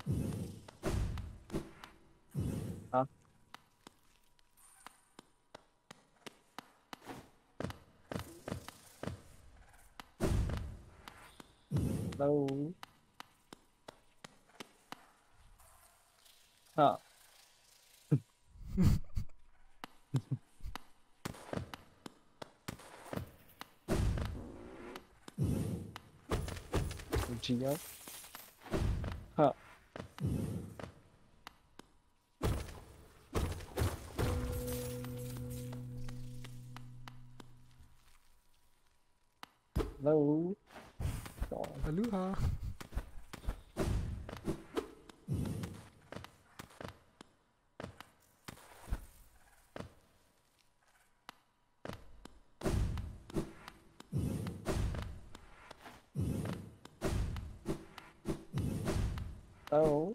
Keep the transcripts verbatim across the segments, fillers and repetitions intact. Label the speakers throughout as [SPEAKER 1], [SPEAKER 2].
[SPEAKER 1] Huh? Hello. Huh. Geo. Huh. Hello. Rồi.
[SPEAKER 2] Aloha.
[SPEAKER 1] Hello.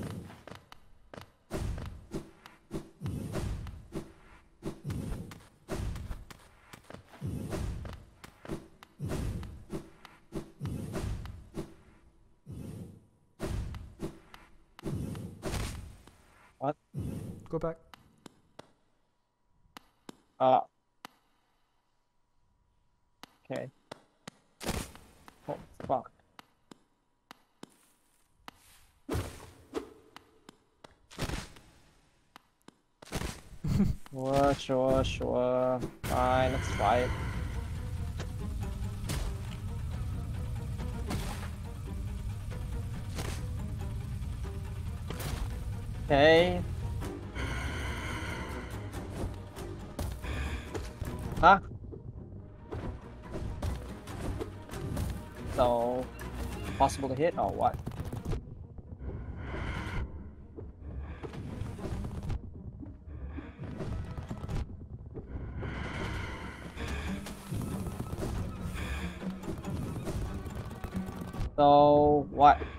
[SPEAKER 1] What?
[SPEAKER 2] Go back.
[SPEAKER 1] Ah. Okay. Oh, fuck. Sure, sure, sure. Fine, let's try it. Okay. Huh? So, possible to hit or what? So, what?